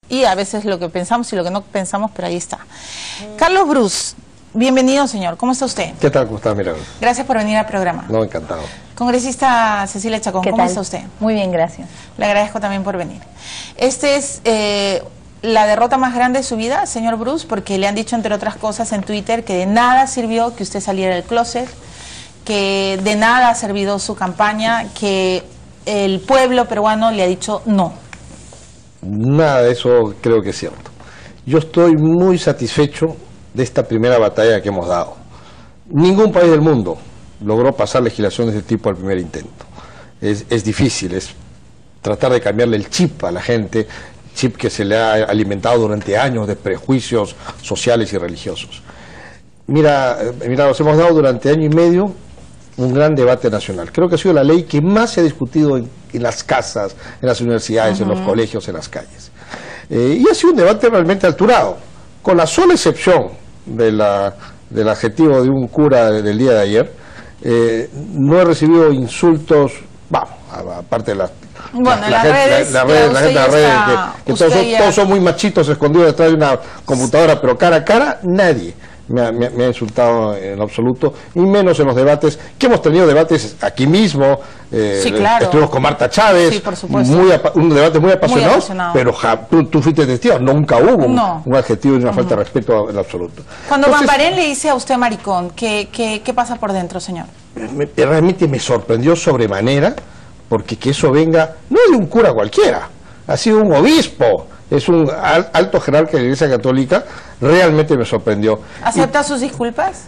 y a veces lo que pensamos y lo que no pensamos, pero ahí está. Carlos Bruce, bienvenido, señor. ¿Cómo está usted? ¿Qué tal? ¿Cómo está, Milagros? Gracias por venir al programa. No, encantado. Congresista Cecilia Chacón, ¿cómo está usted? Muy bien, gracias. Le agradezco también por venir. Este es la derrota más grande de su vida, señor Bruce, porque le han dicho, entre otras cosas, en Twitter que de nada sirvió que usted saliera del closet, que de nada ha servido su campaña, que el pueblo peruano le ha dicho no. Nada de eso creo que es cierto. Yo estoy muy satisfecho de esta primera batalla que hemos dado. Ningún país del mundo logró pasar legislación de este tipo al primer intento. Es difícil, es tratar de cambiarle el chip a la gente, chip que se le ha alimentado durante años de prejuicios sociales y religiosos. Mira, nos hemos dado durante año y medio un gran debate nacional. Creo que ha sido la ley que más se ha discutido en las casas, en las universidades, en los colegios, en las calles. Y ha sido un debate realmente alturado, con la sola excepción del adjetivo de un cura del día de ayer. No he recibido insultos, vamos, aparte de las redes, que todos son muy machitos escondidos detrás de una computadora, pero cara a cara, nadie me ha insultado en absoluto, y menos en los debates, que hemos tenido debates aquí mismo, sí, claro. Estuvimos con Marta Chávez, sí, por supuesto. Un debate muy apasionado, pero tú fuiste testigo, nunca hubo un adjetivo ni una falta de respeto en absoluto. Cuando Bambarén le dice a usted maricón, ¿qué pasa por dentro, señor? Realmente me sorprendió sobremanera, porque que eso venga, no de un cura cualquiera, ha sido un obispo, es un alto jerarca de la Iglesia Católica, realmente me sorprendió. ¿Acepta sus disculpas?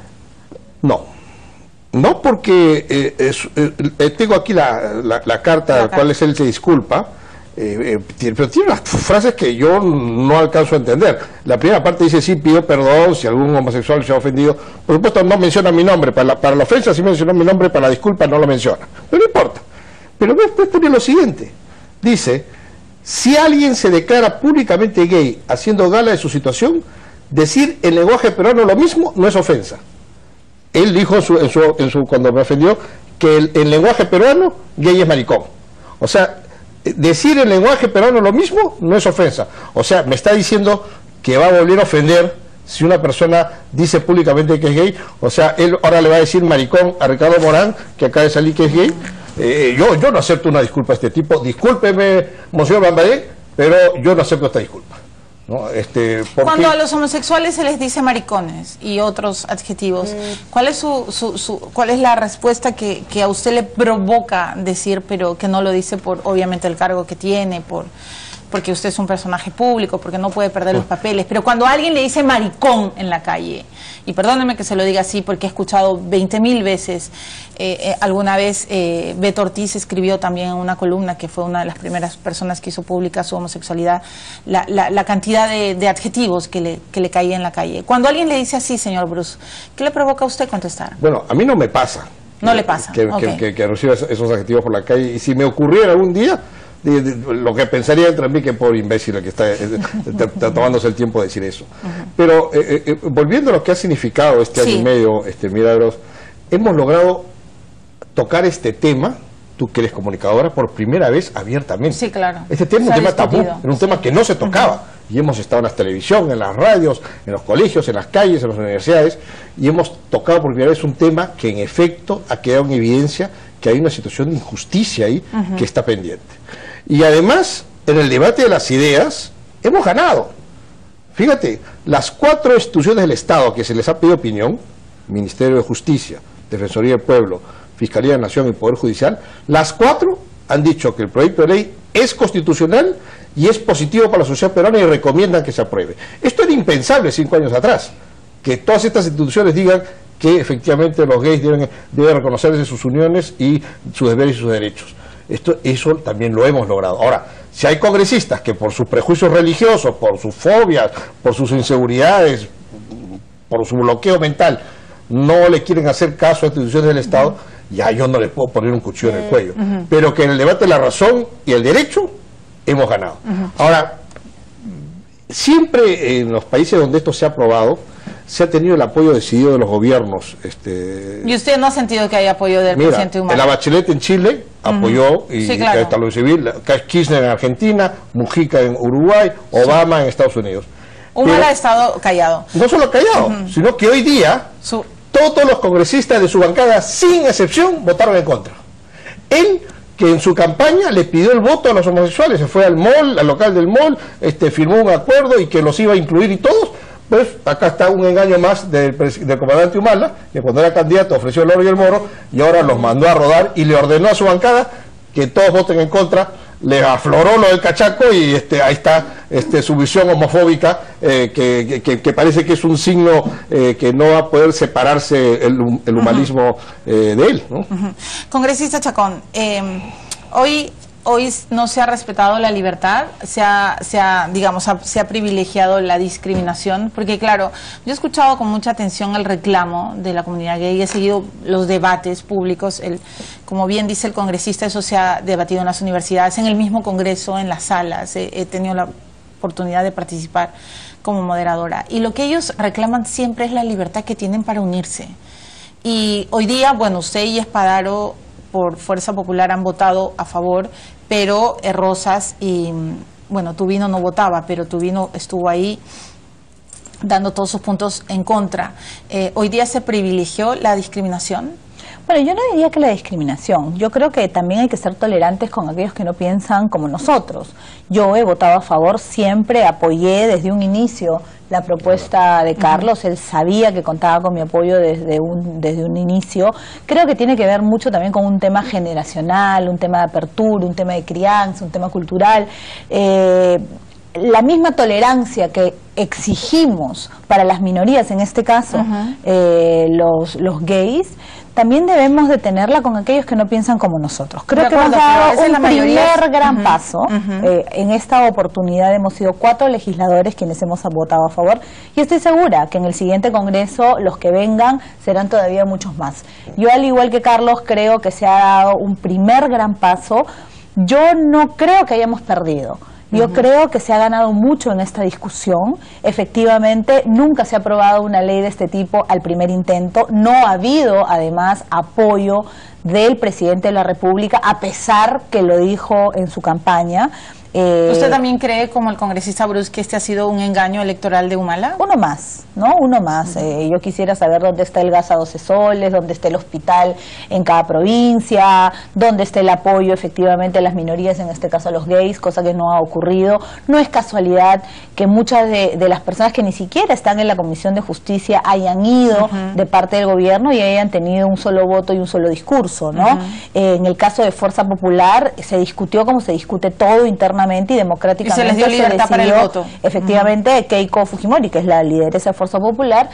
No, porque tengo aquí la carta a la cual él se disculpa, pero tiene unas frases que yo no alcanzo a entender. La primera parte dice, sí, pido perdón si algún homosexual se ha ofendido. Por supuesto no menciona mi nombre, para la ofensa sí mencionó mi nombre, para la disculpa no lo menciona, pero no importa. Pero después pone lo siguiente, dice: si alguien se declara públicamente gay haciendo gala de su situación, decir en lenguaje peruano lo mismo no es ofensa. Él dijo cuando me ofendió que en lenguaje peruano gay es maricón. O sea, decir en lenguaje peruano lo mismo no es ofensa. O sea, me está diciendo que va a volver a ofender si una persona dice públicamente que es gay. O sea, él ahora le va a decir maricón a Ricardo Morán, que acaba de salir, que es gay. Yo no acepto una disculpa a este tipo. Discúlpeme, Monseñor Bambarén, pero yo no acepto esta disculpa, ¿no? Cuando a los homosexuales se les dice maricones y otros adjetivos, ¿cuál es cuál es la respuesta que a usted le provoca decir, pero que no lo dice por obviamente el cargo que tiene, porque usted es un personaje público, porque no puede perder los papeles? Pero cuando alguien le dice maricón en la calle, y perdóneme que se lo diga así porque he escuchado 20.000 veces, alguna vez Beto Ortiz escribió también en una columna, que fue una de las primeras personas que hizo pública su homosexualidad, la cantidad de adjetivos que le caía en la calle. Cuando alguien le dice así, señor Bruce, ¿qué le provoca a usted contestar? Bueno, a mí no me pasa. No le pasa. Que reciba esos adjetivos por la calle, y si me ocurriera algún día, lo que pensaría entre mí, que por imbécil el que está tomándose el tiempo de decir eso. Pero volviendo a lo que ha significado este año y medio, Milagros, hemos logrado tocar este tema, tú que eres comunicadora, por primera vez abiertamente. Sí, claro. Este tema es un tema tabú, era un tema que no se tocaba, y hemos estado en la televisión, en las radios, en los colegios, en las calles, en las universidades, y hemos tocado por primera vez un tema que en efecto ha quedado en evidencia que hay una situación de injusticia ahí que está pendiente. Y además, en el debate de las ideas, hemos ganado. Fíjate, las 4 instituciones del Estado que se les ha pedido opinión, Ministerio de Justicia, Defensoría del Pueblo, Fiscalía de la Nación y Poder Judicial, las 4 han dicho que el proyecto de ley es constitucional y es positivo para la sociedad peruana, y recomiendan que se apruebe. Esto era impensable 5 años atrás, que todas estas instituciones digan que efectivamente los gays deben reconocerse sus uniones y sus deberes y sus derechos. Eso también lo hemos logrado. Ahora, si hay congresistas que por sus prejuicios religiosos, por sus fobias, por sus inseguridades, por su bloqueo mental, no le quieren hacer caso a instituciones del Estado, ya yo no le puedo poner un cuchillo en el cuello. Pero que en el debate de la razón y el derecho hemos ganado. Ahora, siempre en los países donde esto se ha aprobado, se ha tenido el apoyo decidido de los gobiernos. ¿Y usted no ha sentido que haya apoyo del presidente Humala? La Bachelet en Chile apoyó, y sí, claro, Estado Civil, Kirchner en Argentina, Mujica en Uruguay, Obama en Estados Unidos. Humala ha estado callado. No solo callado, sino que hoy día todos los congresistas de su bancada, sin excepción, votaron en contra. Él, que en su campaña le pidió el voto a los homosexuales, se fue al mall, al local del mall, firmó un acuerdo y que los iba a incluir y todos. Pues acá está un engaño más del comandante Humala, que cuando era candidato ofreció el oro y el moro, y ahora los mandó a rodar y le ordenó a su bancada que todos voten en contra. Le afloró lo del cachaco y ahí está su visión homofóbica, que parece que es un signo que no va a poder separarse el humanismo de él, ¿no? Congresista Chacón, hoy no se ha respetado la libertad, se ha privilegiado la discriminación, porque claro, yo he escuchado con mucha atención el reclamo de la comunidad gay, he seguido los debates públicos, como bien dice el congresista, eso se ha debatido en las universidades, en el mismo congreso, en las salas, he tenido la oportunidad de participar como moderadora, y lo que ellos reclaman siempre es la libertad que tienen para unirse. Y hoy día, bueno, usted y Espadaro por Fuerza Popular han votado a favor, pero Rosas y, bueno, Tubino no votaba, pero Tubino estuvo ahí dando todos sus puntos en contra. ¿Hoy día se privilegió la discriminación? Bueno, yo no diría que la discriminación. Yo creo que también hay que ser tolerantes con aquellos que no piensan como nosotros. Yo he votado a favor, siempre apoyé desde un inicio la propuesta de Carlos. Él sabía que contaba con mi apoyo desde un inicio. Creo que tiene que ver mucho también con un tema generacional, un tema de apertura, un tema de crianza, un tema cultural. La misma tolerancia que exigimos para las minorías, en este caso los gays, también debemos de tenerla con aquellos que no piensan como nosotros. Creo que hemos dado un primer gran paso. En esta oportunidad hemos sido 4 legisladores quienes hemos votado a favor, y estoy segura que en el siguiente Congreso los que vengan serán todavía muchos más. Yo, al igual que Carlos, creo que se ha dado un primer gran paso. Yo no creo que hayamos perdido. Yo creo que se ha ganado mucho en esta discusión. Efectivamente, nunca se ha aprobado una ley de este tipo al primer intento. No ha habido, además, apoyo del presidente de la República, a pesar que lo dijo en su campaña. ¿Usted también cree, como el congresista Bruce, que este ha sido un engaño electoral de Humala? Uno más, ¿no? Uno más. Yo quisiera saber dónde está el gas a 12 soles, dónde está el hospital en cada provincia, dónde está el apoyo efectivamente a las minorías, en este caso a los gays, cosa que no ha ocurrido. No es casualidad que muchas de las personas que ni siquiera están en la Comisión de Justicia hayan ido de parte del gobierno y hayan tenido un solo voto y un solo discurso, ¿no? En el caso de Fuerza Popular se discutió como se discute todo internamente y democráticamente. Y se les dio libertad para el voto. Efectivamente, Keiko Fujimori, que es la lideresa de Fuerza Popular,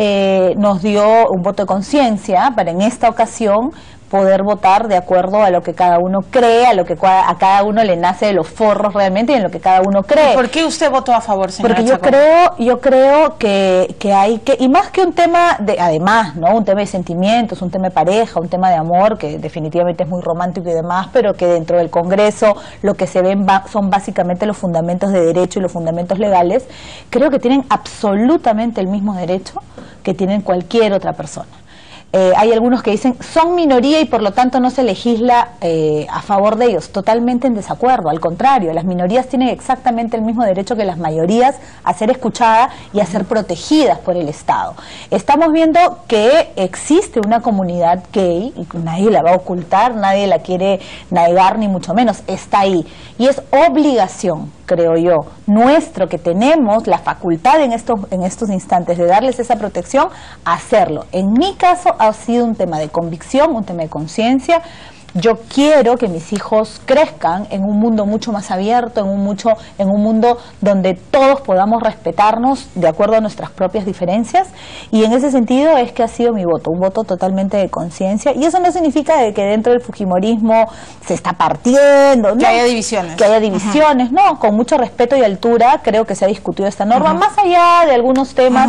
nos dio un voto de conciencia para en esta ocasión poder votar de acuerdo a lo que cada uno cree, a lo que a cada uno le nace de los forros realmente y en lo que cada uno cree. ¿Por qué usted votó a favor, señora Porque yo creo que hay que, y más que un tema de, además, ¿no? Un tema de sentimientos, un tema de pareja, un tema de amor, que definitivamente es muy romántico y demás, pero que dentro del Congreso lo que se ven son básicamente los fundamentos de derecho y los fundamentos legales. Creo que tienen absolutamente el mismo derecho que tienen cualquier otra persona. Hay algunos que dicen son minoría y por lo tanto no se legisla a favor de ellos. Totalmente en desacuerdo, al contrario, las minorías tienen exactamente el mismo derecho que las mayorías a ser escuchadas y a ser protegidas por el Estado. Estamos viendo que existe una comunidad gay y nadie la va a ocultar, nadie la quiere negar ni mucho menos, está ahí y es obligación, creo yo, nuestro, que tenemos la facultad en estos instantes de darles esa protección, hacerlo. En mi caso ha sido un tema de convicción, un tema de conciencia. Yo quiero que mis hijos crezcan en un mundo mucho más abierto, en un mundo donde todos podamos respetarnos de acuerdo a nuestras propias diferencias, y en ese sentido es que ha sido mi voto, un voto totalmente de conciencia, y eso no significa de que dentro del fujimorismo se está partiendo, que haya divisiones. Que haya divisiones, no, con mucho respeto y altura creo que se ha discutido esta norma, más allá de algunos temas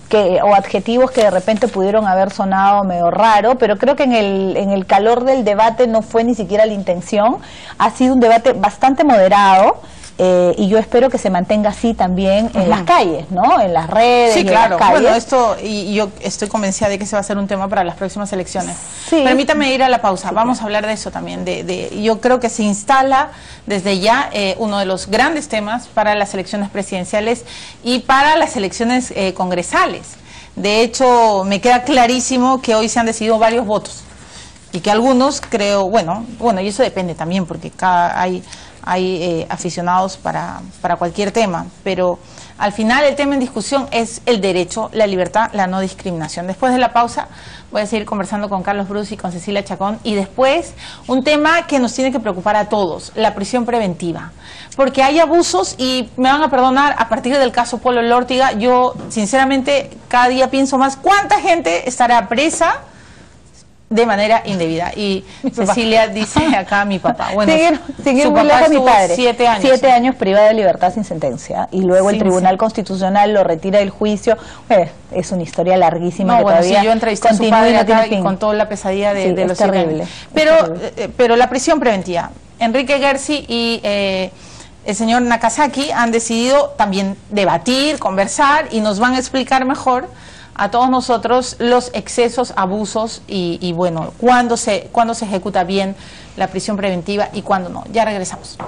o adjetivos que de repente pudieron haber sonado medio raro, pero creo que en el calor del debate no fue ni siquiera la intención. Ha sido un debate bastante moderado, y yo espero que se mantenga así también en las calles, ¿no? En las redes, sí, y claro. en las calles. Bueno, esto, y yo estoy convencida de que ese va a ser un tema para las próximas elecciones. Sí. Permítame ir a la pausa. Vamos a hablar de eso también. Yo creo que se instala desde ya uno de los grandes temas para las elecciones presidenciales y para las elecciones congresales. De hecho, me queda clarísimo que hoy se han decidido varios votos y que algunos creo, bueno, y eso depende también porque hay aficionados para cualquier tema, pero al final el tema en discusión es el derecho, la libertad, la no discriminación. Después de la pausa voy a seguir conversando con Carlos Bruce y con Cecilia Chacón, y después un tema que nos tiene que preocupar a todos, la prisión preventiva, porque hay abusos y me van a perdonar, a partir del caso Polo Lórtiga, yo sinceramente cada día pienso más cuánta gente estará presa de manera indebida. Y Cecilia dice acá mi papá. Bueno, su papá estuvo mi padre, 7 años. 7 años privado de libertad sin sentencia. Y luego el Tribunal Constitucional lo retira del juicio. Es una historia larguísima. No, que bueno, todavía yo entrevisté a su padre acá y contó la pesadilla de los 7 años. Pero la prisión preventiva. Enrique Gersi y el señor Nakazaki han decidido también debatir, conversar y nos van a explicar mejor a todos nosotros los excesos, abusos y bueno, cuándo se ejecuta bien la prisión preventiva y cuándo no. Ya regresamos.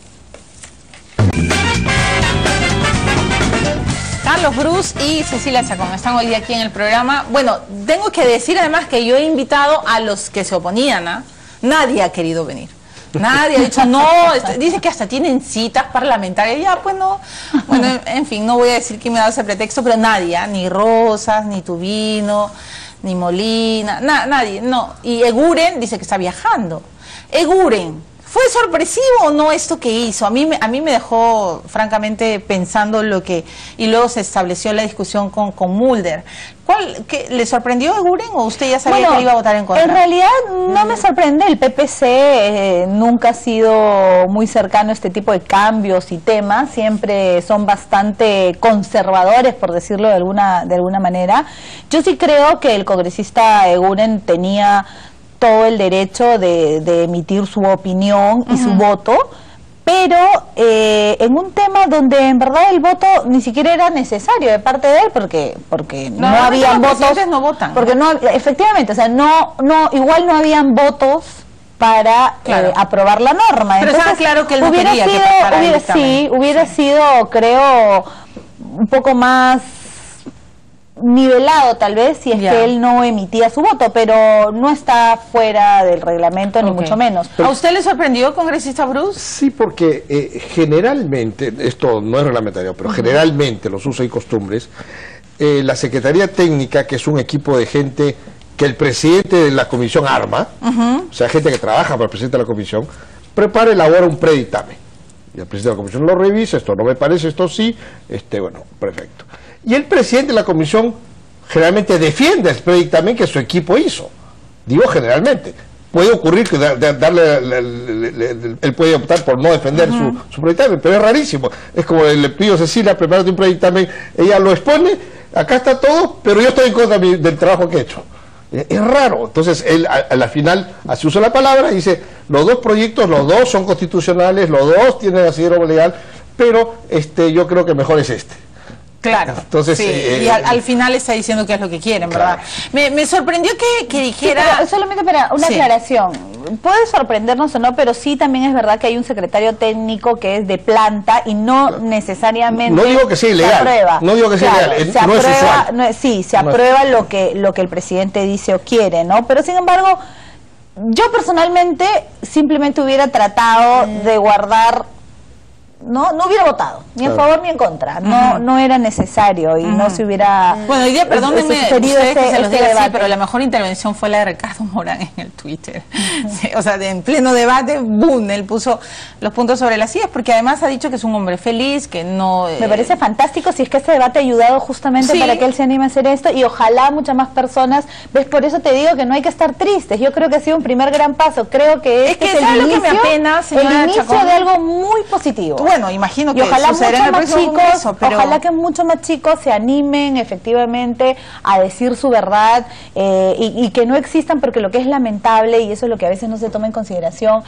Carlos Bruce y Cecilia Chacón están hoy día aquí en el programa. Bueno, tengo que decir además que yo he invitado a los que se oponían, ¿ah? Nadie ha querido venir. Nadie ha dicho no, dice que hasta tienen citas parlamentarias, ya pues no, bueno, en fin, no voy a decir quién me ha dado ese pretexto, pero nadie, ni Rosas, ni Tubino, ni Molina, nadie, no, y Eguren dice que está viajando. Eguren, ¿fue sorpresivo o no esto que hizo? A mí me dejó francamente pensando lo que, y luego se estableció la discusión con Mulder. ¿Le sorprendió a Eguren o usted ya sabía que iba a votar en contra? En realidad no me sorprende, el PPC nunca ha sido muy cercano a este tipo de cambios y temas, siempre son bastante conservadores, por decirlo de alguna manera. Yo sí creo que el congresista Eguren tenía todo el derecho de emitir su opinión y su voto, pero en un tema donde en verdad el voto ni siquiera era necesario de parte de él, porque no habían votos, no votan, porque no, efectivamente, o sea, igual no habían votos para aprobar la norma. Pero estaba claro que él no quería que pasara el dictamen. Hubiera sido, creo, un poco más nivelado tal vez si es que él no emitía su voto, pero no está fuera del reglamento ni mucho menos. ¿A usted le sorprendió, congresista Bruce? Sí, porque generalmente, esto no es reglamentario, pero generalmente los usos y costumbres, la Secretaría Técnica, que es un equipo de gente que el presidente de la comisión arma, o sea, gente que trabaja para el presidente de la comisión, prepara y elabora un predictamen. Y el presidente de la comisión lo revisa, esto no me parece, esto sí, bueno, perfecto. Y el presidente de la comisión generalmente defiende el predictamen que su equipo hizo. Digo generalmente. Puede ocurrir que él puede optar por no defender su predictamen, pero es rarísimo. Es como le pido a Cecilia, prepárate un predictamen, ella lo expone, acá está todo, pero yo estoy en contra del trabajo que he hecho. Es raro. Entonces él a la final así usa la palabra y dice, los dos proyectos, los dos son constitucionales, los dos tienen asidero legal, pero yo creo que mejor es este. Claro, entonces, sí, y al final está diciendo que es lo que quieren, ¿verdad? Me sorprendió que dijera... Sí, pero solamente para una aclaración, puede sorprendernos o no, pero sí también es verdad que hay un secretario técnico que es de planta y no necesariamente... No digo que sea ilegal, no digo que sea ilegal, se aprueba, se aprueba lo que el presidente dice o quiere, ¿no? Pero sin embargo, yo personalmente simplemente hubiera tratado de guardar... No hubiera votado, ni a favor ni en contra, no era necesario y no se hubiera... Bueno, hoy día, perdónenme ustedes que se los diga así, pero la mejor intervención fue la de Ricardo Morán en el Twitter. Sí, o sea, en pleno debate, ¡boom!, él puso los puntos sobre las sillas, porque además ha dicho que es un hombre feliz, que no... Me parece fantástico si es que este debate ha ayudado justamente para que él se anime a hacer esto y ojalá muchas más personas, ¿ves? Por eso te digo que no hay que estar tristes, yo creo que ha sido un primer gran paso, creo que es el inicio, que me apena, el inicio de algo muy positivo. Bueno, imagino que ojalá ojalá que muchos más chicos se animen efectivamente a decir su verdad y que no existan, porque lo que es lamentable, y eso es lo que a veces no se toma en consideración,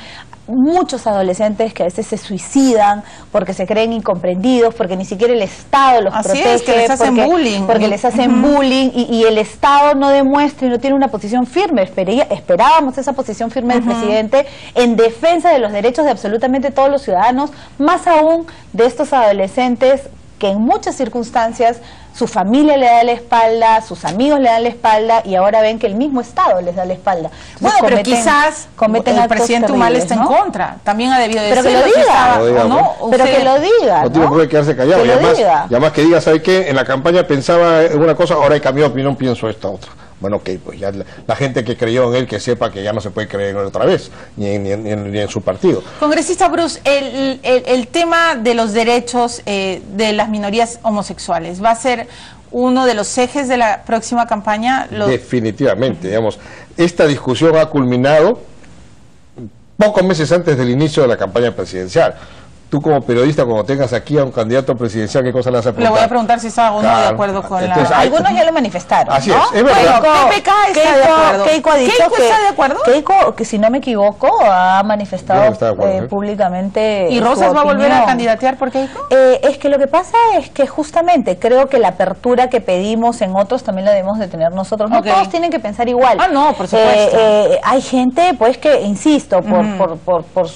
muchos adolescentes que a veces se suicidan porque se creen incomprendidos, porque ni siquiera el Estado los protege, es, que les hacen bullying. Porque les hacen bullying y el Estado no demuestra y no tiene una posición firme. Esperábamos esa posición firme del presidente en defensa de los derechos de absolutamente todos los ciudadanos, más aún de estos adolescentes que en muchas circunstancias su familia le da la espalda, sus amigos le dan la espalda y ahora ven que el mismo Estado les da la espalda. Bueno, pero quizás el presidente Humala está en contra. También ha debido decirlo. Pero que lo diga. Pero que lo diga. No tiene por qué quedarse callado. Y además que diga, ¿sabe qué? En la campaña pensaba en una cosa, ahora he cambiado de opinión, pienso esta otra. Bueno, ok, pues ya la gente que creyó en él, que sepa que ya no se puede creer en él otra vez, ni en su partido. Congresista Bruce, el tema de los derechos de las minorías homosexuales, ¿va a ser uno de los ejes de la próxima campaña? Definitivamente, digamos, esta discusión ha culminado pocos meses antes del inicio de la campaña presidencial. Tú como periodista, cuando tengas aquí a un candidato presidencial, ¿qué cosa le vas a preguntar? Le voy a preguntar si está o no de acuerdo con Algunos ya lo manifestaron, así ¿no? Es verdad. PPK está de acuerdo. Keiko ha dicho ¿está de acuerdo? Keiko, que si no me equivoco, ha manifestado públicamente ¿Y Rosas va a volver a candidatear por Keiko? Es que lo que pasa es que justamente creo que la apertura que pedimos en otros también la debemos de tener nosotros. No todos tienen que pensar igual. Ah, no, por supuesto. Hay gente, pues, que, insisto, por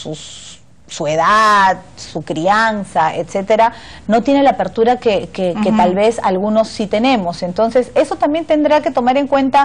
su edad, su crianza, etcétera, no tiene la apertura que tal vez algunos sí tenemos. Entonces, eso también tendrá que tomar en cuenta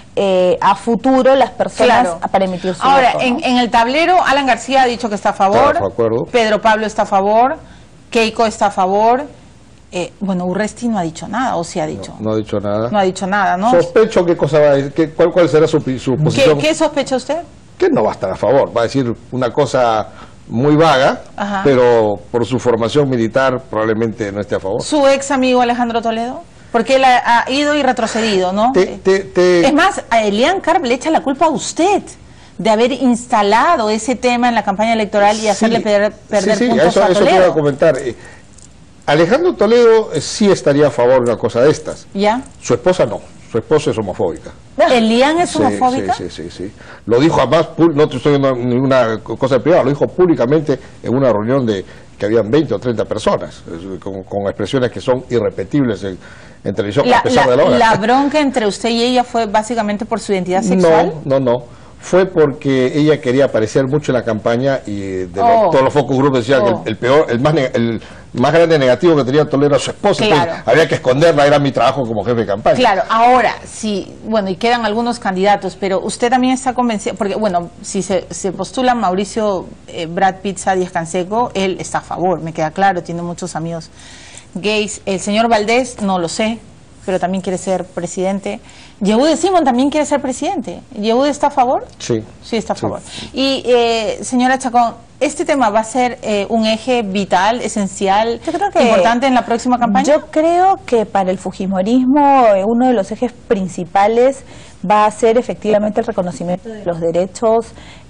a futuro las personas para emitir su voto. Ahora, en el tablero, Alan García ha dicho que está a favor, Pedro Pablo está a favor, Keiko está a favor. Bueno, Urresti no ha dicho nada, ¿o sí ha dicho? No ha dicho nada. No ha dicho nada, ¿no? Sospecho qué cosa va a decir, cuál será su posición. ¿Qué sospecha usted? Que no va a estar a favor, va a decir una cosa muy vaga, pero por su formación militar probablemente no esté a favor. ¿Su ex amigo Alejandro Toledo? Porque él ha ido y retrocedido, ¿no? Es más, a Elian Carp le echa la culpa a usted de haber instalado ese tema en la campaña electoral y hacerle perder puntos a Toledo. Eso te voy a comentar. Alejandro Toledo sí estaría a favor de una cosa de estas. ¿Ya? Su esposa no. Su esposa es homofóbica. ¿Elian es homofóbica? Sí. Lo dijo además, no te estoy dando ninguna cosa privada, lo dijo públicamente en una reunión que habían 20 o 30 personas, con expresiones que son irrepetibles en televisión, a pesar de la hora. ¿La bronca entre usted y ella fue básicamente por su identidad sexual? No. Fue porque ella quería aparecer mucho en la campaña y todos los focus group decían que el más grande negativo que tenía Toledo era su esposa, entonces había que esconderla, era mi trabajo como jefe de campaña. Claro, ahora, sí, bueno, y quedan algunos candidatos, pero usted también está convencido, porque bueno, si se postula Mauricio Brad Pitt Díaz Canseco, él está a favor, me queda claro, tiene muchos amigos gays. El señor Valdés, no lo sé, pero también quiere ser presidente. Yehude Simón también quiere ser presidente. ¿Yehude está a favor? Sí. Sí, está a favor. Y, señora Chacón, ¿este tema va a ser un eje vital, esencial, importante en la próxima campaña? Yo creo que para el fujimorismo uno de los ejes principales va a ser efectivamente el reconocimiento de los derechos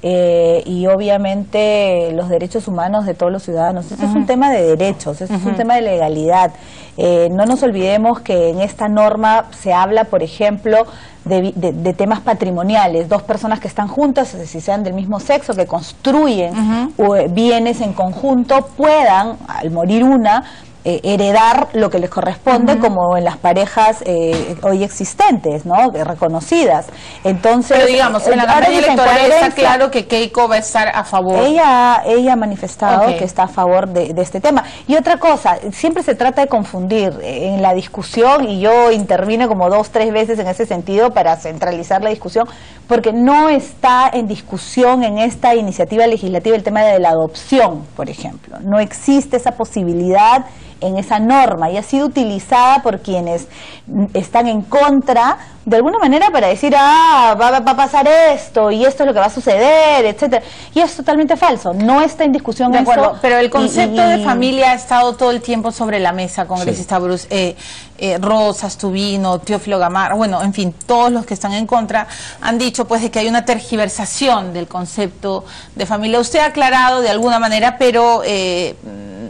y obviamente los derechos humanos de todos los ciudadanos. Este es un tema de derechos, este es un tema de legalidad. No nos olvidemos que en esta norma se habla, por ejemplo, de temas patrimoniales, dos personas que están juntas, si sean del mismo sexo, que construyen bienes en conjunto, puedan, al morir una, heredar lo que les corresponde, como en las parejas hoy existentes, ¿no? Reconocidas. Entonces, pero digamos, en la campaña electoral está claro que Keiko va a estar a favor. Ella ha manifestado que está a favor de este tema. Y otra cosa, siempre se trata de confundir en la discusión, y yo intervine como 2 o 3 veces en ese sentido para centralizar la discusión, porque no está en discusión en esta iniciativa legislativa el tema de la adopción, por ejemplo. No existe esa posibilidad en esa norma y ha sido utilizada por quienes están en contra de alguna manera para decir, va a pasar esto y esto es lo que va a suceder, etcétera. Y es totalmente falso, no está en discusión de acuerdo, eso. Pero el concepto de familia ha estado todo el tiempo sobre la mesa, congresista Bruce. Rosas, Tubino, Teófilo Gamarra, bueno, en fin, todos los que están en contra han dicho pues de que hay una tergiversación del concepto de familia. Usted ha aclarado de alguna manera, pero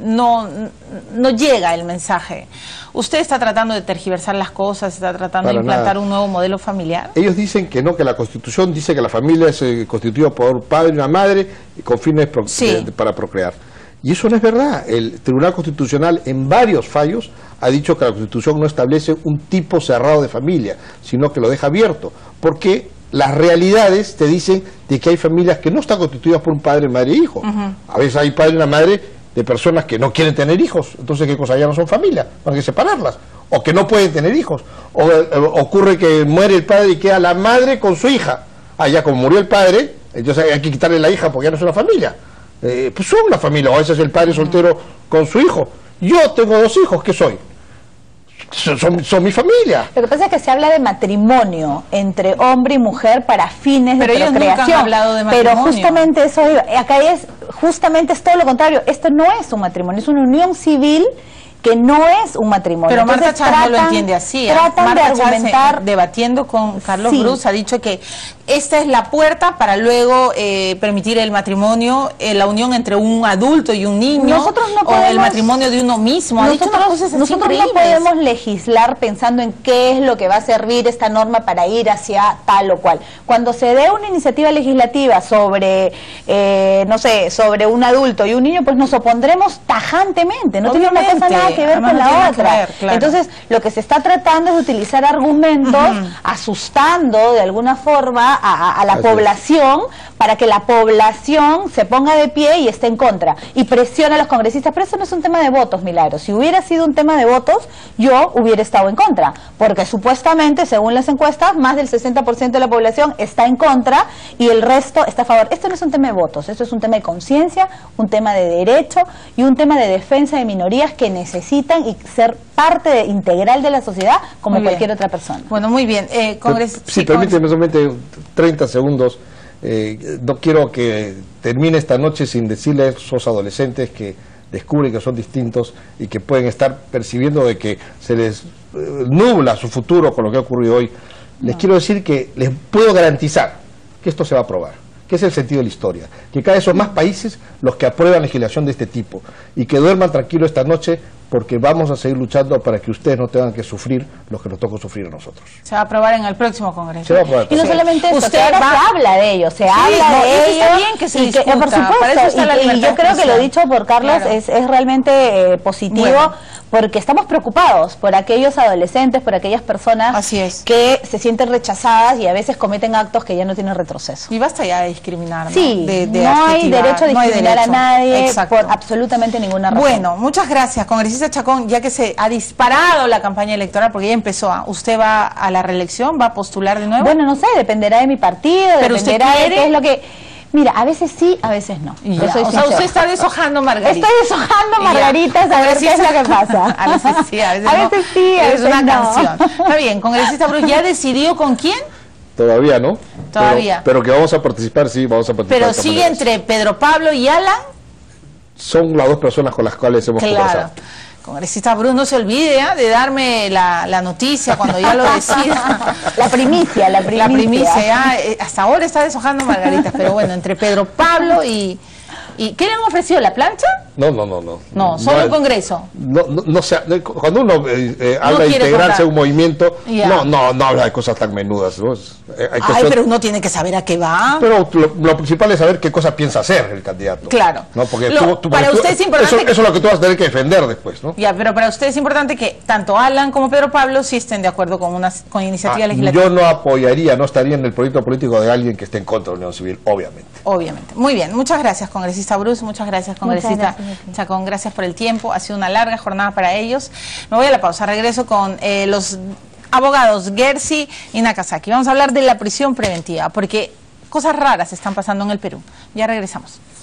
no llega el mensaje. ¿Usted está tratando de tergiversar las cosas, está tratando de implantar un nuevo modelo familiar? Ellos dicen que no, que la Constitución dice que la familia es constituida por un padre y una madre con fines para procrear. Y eso no es verdad. El Tribunal Constitucional en varios fallos ha dicho que la Constitución no establece un tipo cerrado de familia, sino que lo deja abierto. Porque las realidades te dicen de que hay familias que no están constituidas por un padre, madre e hijo. A veces hay padre y una madre de personas que no quieren tener hijos, entonces ¿qué cosa? Ya no son familia, hay que separarlas, o que no pueden tener hijos, o ocurre que muere el padre y queda la madre con su hija, ya como murió el padre, entonces hay que quitarle la hija porque ya no es una familia, pues son una familia, o a veces el padre soltero con su hijo. Yo tengo 2 hijos, ¿qué soy? Son mi familia. Lo que pasa es que se habla de matrimonio entre hombre y mujer para fines de procreación. Pero ellos nunca han hablado de matrimonio. Pero justamente eso, acá es todo lo contrario. Esto no es un matrimonio, es una unión civil que no es un matrimonio. Pero Marta Chávez no lo entiende así. Tratan de argumentar, debatiendo con Carlos Bruce, ha dicho que esta es la puerta para luego permitir el matrimonio, la unión entre un adulto y un niño, nosotros no podemos, o el matrimonio de uno mismo. Nosotros no podemos legislar pensando en qué es lo que va a servir esta norma para ir hacia tal o cual. Cuando se dé una iniciativa legislativa sobre, no sé, sobre un adulto y un niño, pues nos opondremos tajantemente. No tiene una cosa nada que ver con la otra. Claro. Entonces, lo que se está tratando es de utilizar argumentos asustando de alguna forma a la población, para que la población se ponga de pie y esté en contra y presione a los congresistas. Pero eso no es un tema de votos, Milagros. Si hubiera sido un tema de votos, yo hubiera estado en contra, porque supuestamente, según las encuestas, más del 60% de la población está en contra y el resto está a favor. Esto no es un tema de votos, esto es un tema de conciencia, un tema de derecho y un tema de defensa de minorías que necesitan y ser parte integral de la sociedad como cualquier otra persona. Bueno, muy bien. Permíteme solamente 30 segundos. No quiero que termine esta noche sin decirle a esos adolescentes que descubren que son distintos y que pueden estar percibiendo de que se les nubla su futuro con lo que ha ocurrido hoy. Les quiero decir que les puedo garantizar que esto se va a aprobar, que es el sentido de la historia, que cada vez son más países los que aprueban legislación de este tipo y que duerman tranquilos esta noche, porque vamos a seguir luchando para que ustedes no tengan que sufrir lo que nos toca sufrir a nosotros. Se va a aprobar en el próximo Congreso. Se va a aprobar. Y no solamente eso, se habla de ello, se habla de ello. Está bien que se discuta, por supuesto, y yo creo que lo dicho por Carlos es realmente positivo, porque estamos preocupados por aquellos adolescentes, por aquellas personas que se sienten rechazadas y a veces cometen actos que ya no tienen retroceso. Y basta ya de discriminar, ¿no? Sí, no hay derecho a discriminar a nadie por absolutamente ninguna razón. Bueno, muchas gracias, congresista Chacón, ya que se ha disparado la campaña electoral, porque ya empezó. ¿Usted va a la reelección? ¿Va a postular de nuevo? Bueno, no sé, dependerá de mi partido, dependerá de qué es lo que... Mira, a veces sí, a veces no. O sea, usted está deshojando margaritas. Estoy deshojando margaritas a ver qué es lo que pasa. A veces sí, a veces no. A veces sí, a veces no. Es una canción. Está bien, congresista Bruce, ¿ya decidió con quién? Todavía no. Todavía. Pero que vamos a participar, sí, vamos a participar. Pero sigue entre Pedro Pablo y Alan. Son las 2 personas con las cuales hemos conversado. Congresista Bruce, no se olvide de darme la noticia cuando ya lo decida. La primicia. La primicia, hasta ahora está deshojando margaritas, pero bueno, entre Pedro Pablo y ¿qué le han ofrecido? ¿La plancha? No, solo el Congreso. No sea, cuando uno habla de integrarse a un movimiento, no habla de cosas tan menudas, ¿no? Pero uno tiene que saber a qué va. Pero lo principal es saber qué cosa piensa hacer el candidato. Claro. ¿No? Porque para usted es importante eso es lo que tú vas a tener que defender después, ¿no? Ya, pero para usted es importante que tanto Alan como Pedro Pablo sí estén de acuerdo con iniciativa legislativa. Yo no apoyaría, no estaría en el proyecto político de alguien que esté en contra de la unión civil, obviamente. Muy bien, muchas gracias, congresista Bruce, muchas gracias, congresista Chacón, gracias por el tiempo, ha sido una larga jornada para ellos. Me voy a la pausa, regreso con los abogados Gersi y Nakazaki. Vamos a hablar de la prisión preventiva, porque cosas raras están pasando en el Perú. Ya regresamos.